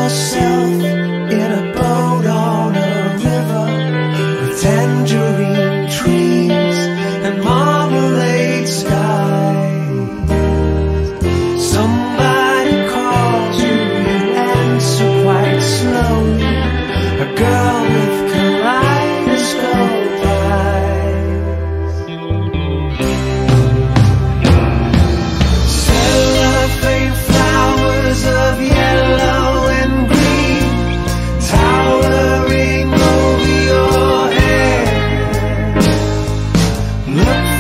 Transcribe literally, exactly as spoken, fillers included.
yourself in a boat on a river with tangerine trees and marmalade skies. Somebody calls you, you answer quite slowly. A girl with kaleidoscope eyes. Cellophane flowers of yellow and green towering over your head. Look